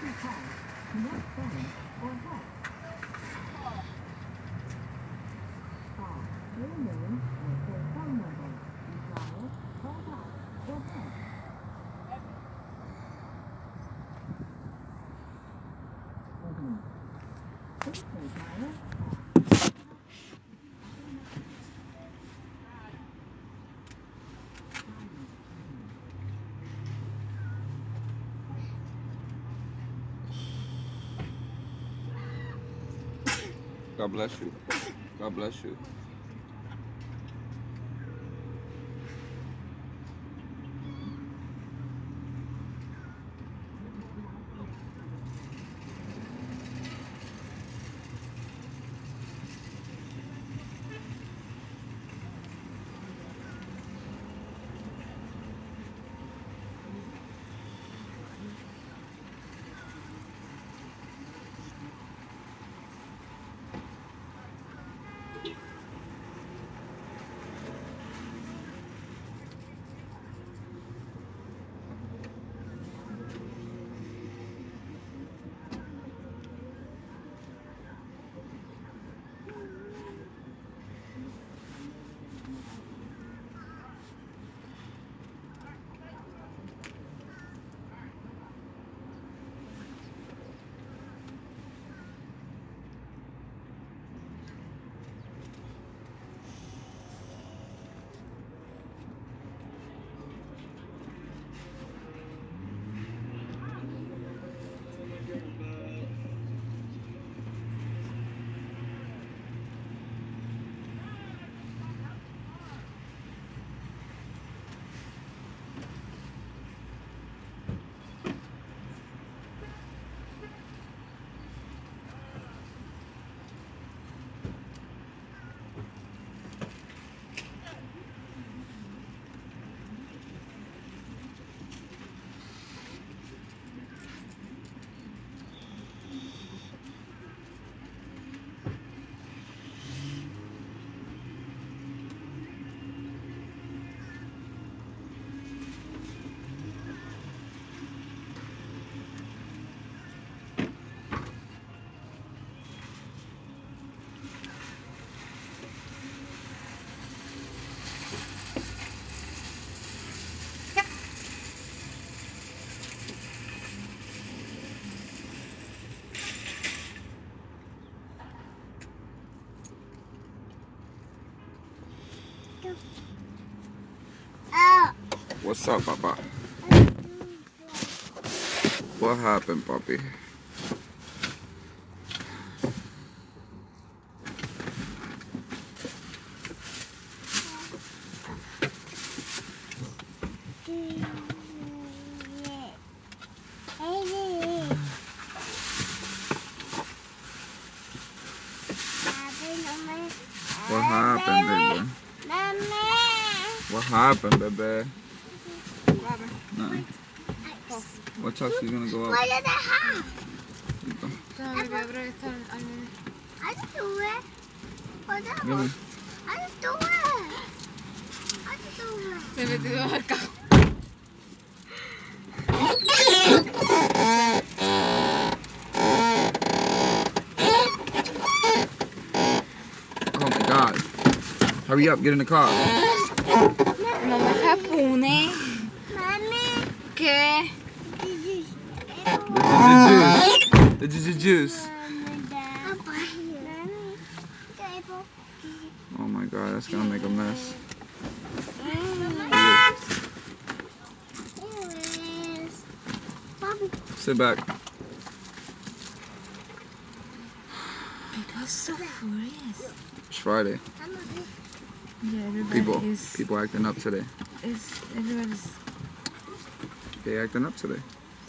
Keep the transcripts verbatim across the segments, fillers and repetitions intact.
God bless you. God bless you. What's up, Papa? What happened, puppy? What happened, baby? What happened, baby? Nothing. What else are you gonna go up? What did I have? No, baby, abro esto al nene. I just do it. Whatever. Really? I just do it. I just do it. Se metió al carro. Oh my God. Hurry up, get in the car. No me japone. Mommy. ¿Qué? The juice. The juice. Oh my God, that's gonna make a mess. Sit back. It was so furious. It's Friday. Yeah, everybody People, is, people acting up today. is, everybody's, They acting up today.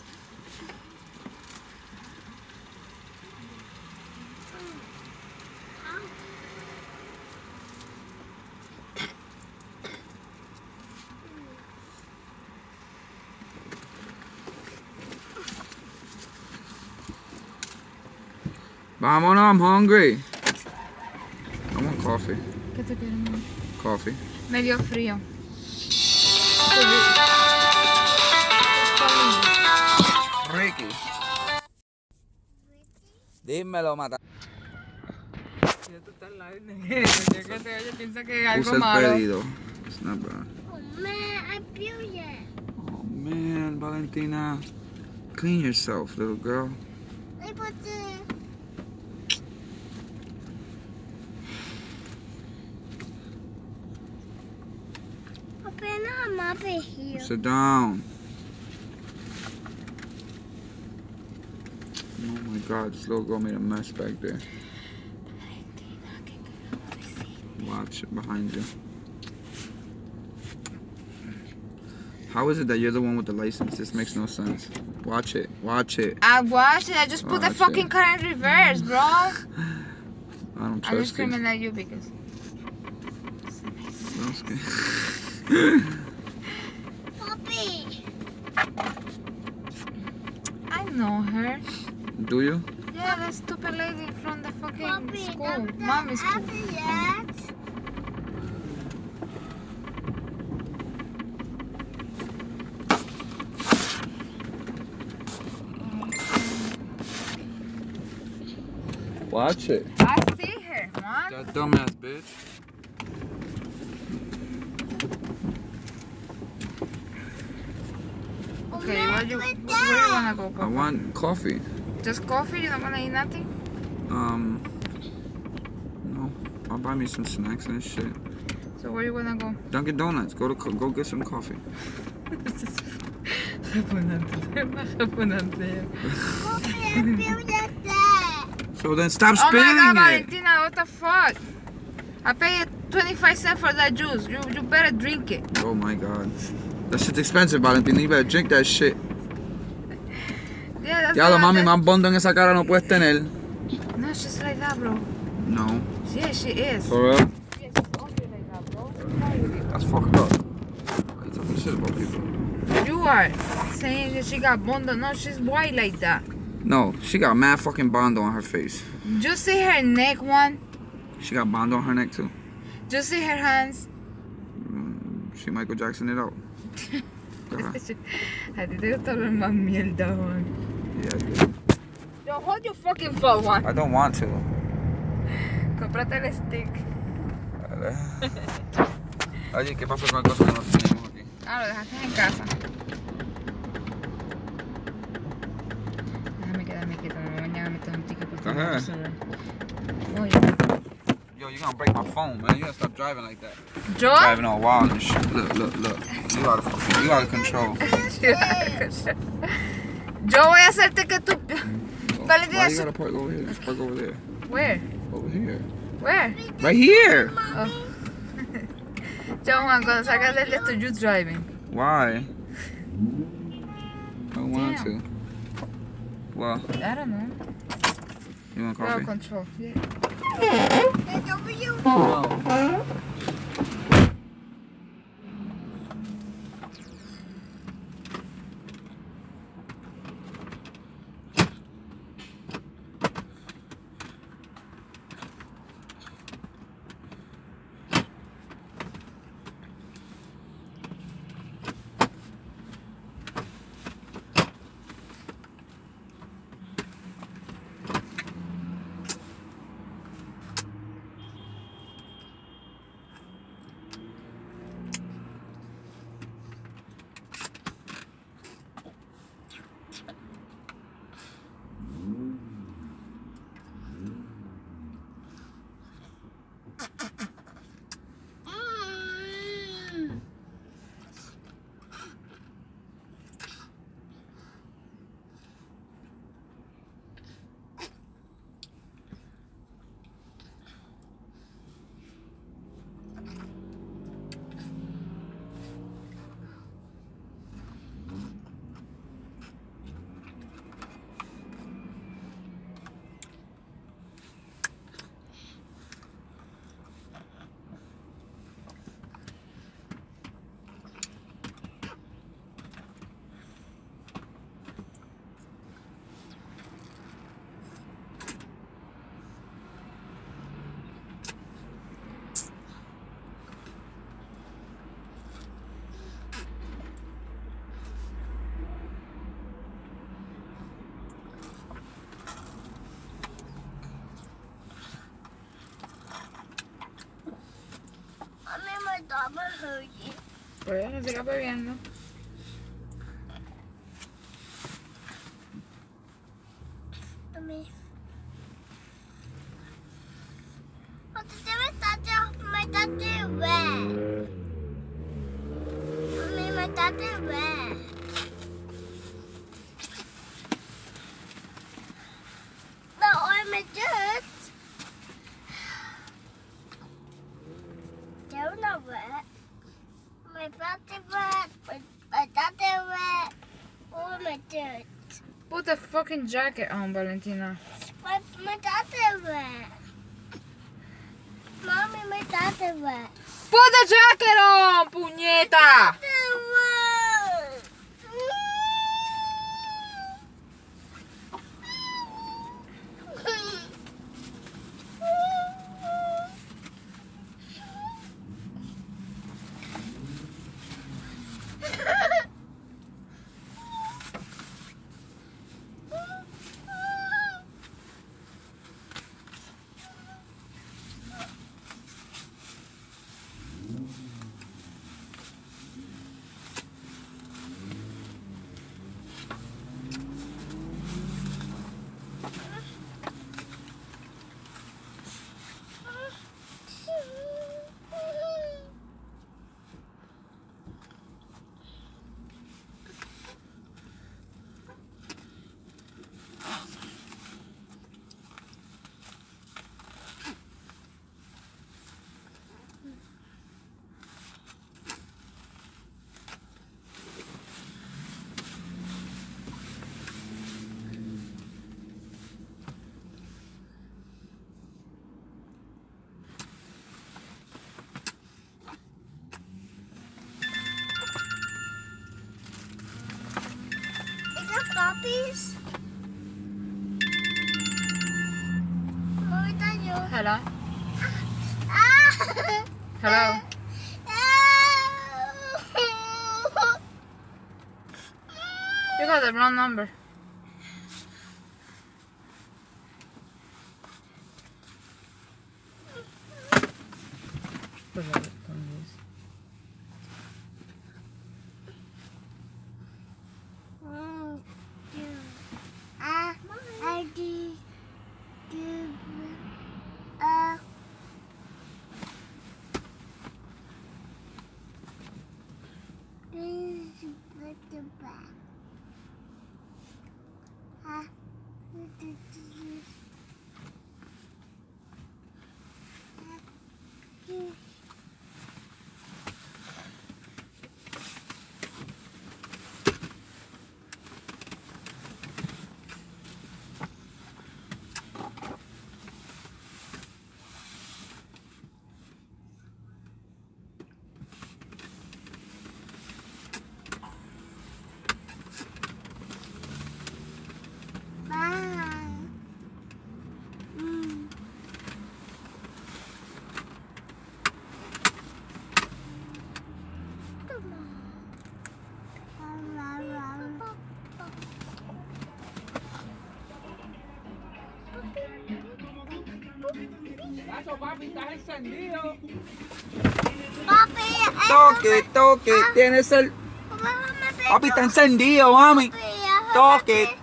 Vámonos, I'm hungry. I want coffee. ¿qué te quieres, mamá? Coffee. Me dio frío. Ricky. Dímelo, mata. Piensa que es Puse algo el malo. pedido. It's not bad. Oh man, I peeled it. Oh man, Valentina. Clean yourself, little girl. I put the. Open up, up here. Sit down. Oh my god, this little girl made a mess back there. Watch it behind you. How is it that you're the one with the license? This makes no sense. Watch it. Watch it. I watched it. I just put the Watch fucking it. car in reverse, bro. I don't I'm just trust you. screaming at you because. I'm scared. Puppy. I know her. Do you? Yeah, that stupid lady from the fucking Puppy, school, don't mommy's school. apple yet. Watch it. I see her, man. That dumbass bitch. Okay, where you, where you wanna go, I Papa? want coffee. Just coffee? You don't wanna eat nothing? Um, no. I'll buy me some snacks and shit. So where you wanna go? Dunkin' Donuts. Go to co- go get some coffee. Puppy, I peeled that there. So then stop Oh my spilling god, it. Valentina, what the fuck? I paid twenty-five cents for that juice. You you better drink it. Oh my god. That shit's expensive, Valentina. You better drink that shit. Yeah, that's Ya lo what mami, I- más bondo en esa cara no puedes tener. No, she's like that, bro. No. Yeah, she is. For real? Yeah, she's ugly like that, bro. What's wrong with you? That's fucked up. Why you talking shit about people? You are saying that she got bondo. No, she's white like that. No, she got mad fucking bondo on her face. Just see her neck, one. She got bondo on her neck too. Just see her hands. Mm, she Michael Jackson it out. Go ahead. A ti te gusta hablar más mierda, Juan. Yeah, I do. Yo, hold your fucking phone, Juan. I don't want to. Comprate el stick. Oye, ¿qué pasó con el coso que nos teníamos aquí? Ah, lo dejaste en casa. Déjame quedarme quieto, mañana me tengo un ticket por Ajá. el celular. Oye, Yo, you're gonna break my phone, man. You gotta stop driving like that. ¿yo? Driving all wild and shit. Look, look, look. You out of fucking, you out of control. Yo voy a hacerte que tú... Oh, Valentina, why you su- gotta park over here? Just park over there. Where? Over here. Where? Right here. Oh. Yo, Juan, cuando salgas del de esto, you driving. Why? I don't want Damn. to. Well, I don't know. you want Well, coffee? control. Yeah. It's over you. No. Pues siga bebiendo. Mami. Mami, me está de wet. Mami, me está de wet. No, I'm a dirt. They're not wet. My body wet. My, my daddy wet. Oh, my dirt. Put a fucking jacket on, Valentina. My, my daddy wet. Mommy, my daddy wet. Put the jacket on, puñeta! Daddy wet. Puppies? Mommy, that you? Hello? Ah! Hello? You got the wrong number. Papi, estás encendido. Papi, Toque, toque, tienes el... Papi, está encendido, mami. Toque.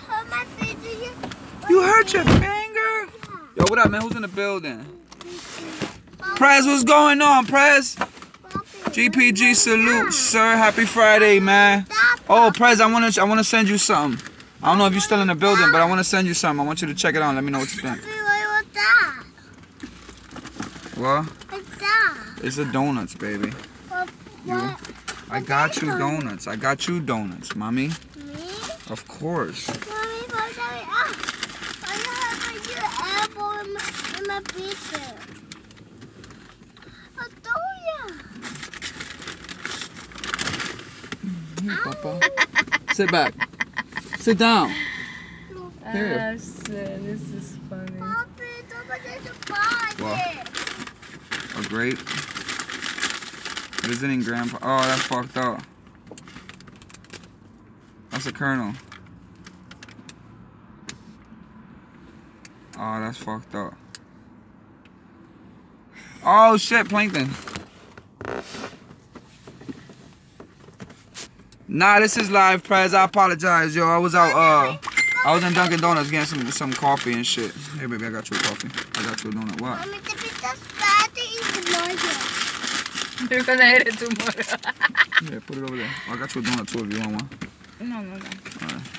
You hurt your finger? Yo, what up, man? Who's in the building? Prez, what's going on, Prez? G P G salute, sir. Happy Friday, man. Oh, Prez, I wanna, I wanna send you something. I don't know if you're still in the building, but I wanna send you something. I want you to check it out and let me know what you think. What? What's that? It's a donuts, baby. What? You, I got you donuts. I got you donuts, mommy. Me? Of course. Mommy, what's that? Ah! I have your elbow in my, in my pizza. I told you. Here, Papa. Sit back. Sit down. Here. Ah, shit, this is funny. Papi, somebody's a party. What? A grape? Visiting grandpa. Oh, that's fucked up. That's a kernel. Oh, that's fucked up. Oh shit, plankton. Nah, this is live, Prez. I apologize, yo. I was out, uh, I was in Dunkin' Donuts getting some some coffee and shit. Hey, baby, I got you a coffee. I got you a donut. What? Mommy, the pizza's bad to eat tomorrow. You're gonna eat it tomorrow. Yeah, put it over there. I got you a donut too if you want one. No, no, no. All right.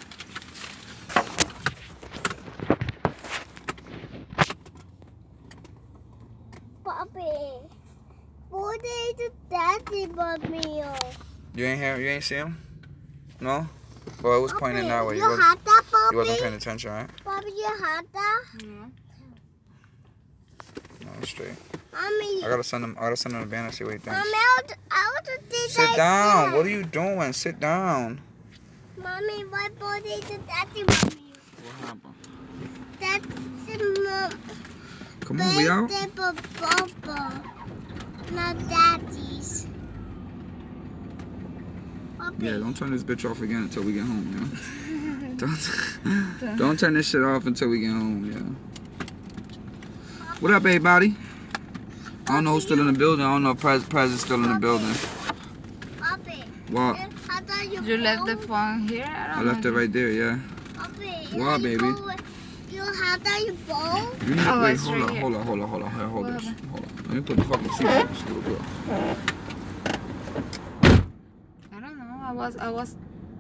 Papi, what is the daddy mommy? You ain't hear? You ain't see him? No. Well, it was pointing that way. You You wasn't, had that, Papi? you wasn't paying attention, right? Papi, you had that? Yeah. No, it's straight. Mommy. I gotta send him. I gotta send him a banner. See what he thinks. Mommy, I want to, I want to do Sit that down. too. What are you doing? Sit down. Mommy, my body is the daddy mommy. What happened? That's the mom. Come on, we out. Birthday for Papa, not daddy's. Papi. Yeah, don't turn this bitch off again until we get home, yo. don't, don't turn this shit off until we get home, yo. What up, everybody? I don't know who's still in the building. I don't know if Prez, Prez is still in the building. Papi. What? How do you You left the go? phone here? I I don't left know. it right there, yeah. Papi, What, how you baby? go with- You how do you bowl? You need to Oh, wait, it's hold right on, here. hold on, hold on, hold on, hold on, hold What this. happened? Hold on. Let me put the fucking seat on this little girl. I don't know. I was, I was,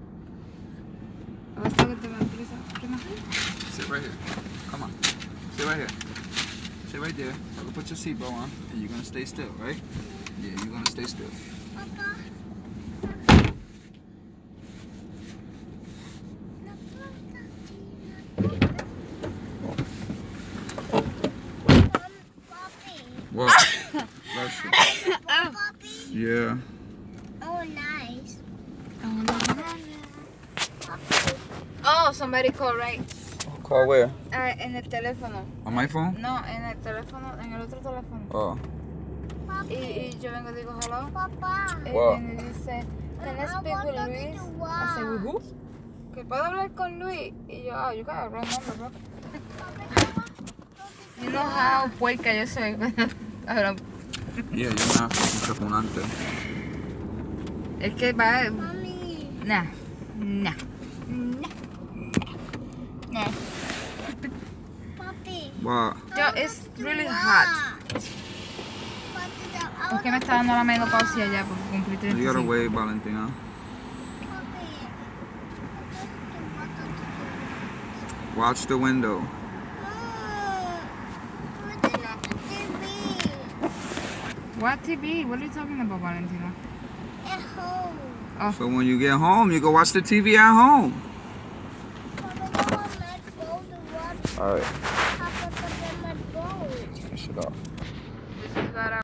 I was talking to my Teresa. Sit right here. Come on. Sit right here. Sit right there. I'm gonna put your seatbelt on, and you're gonna stay still, right? Yeah, you're gonna stay still. Papa. What? Bless you. Papi. Yeah. Oh, nice. Oh, somebody called right. Call where? Ah, en el teléfono. On my phone? No, en el teléfono, en el otro teléfono. Oh. Y, y yo vengo y digo, hello. Papá. Y What? viene y dice, can I I speak want with to Luis? do I say, with what? who? Que puedo hablar con Luis. Y yo, oh, you got a wrong number, bro. You know how puerca yo soy. Ahora, Yeah, you're not fucking repugnante. es que va, Mommy. nah, nah, nah, nah. Papi. What? Yo, it's really hot. ¿Por qué me está dando la menopausia ya por cumplir You gotta treinta y cinco? wait, Valentina. Watch the window. What T V? What are you talking about, Valentina? At home. Oh, So when you get home, you go watch the T V at home. Alright. Finish it off. this is what I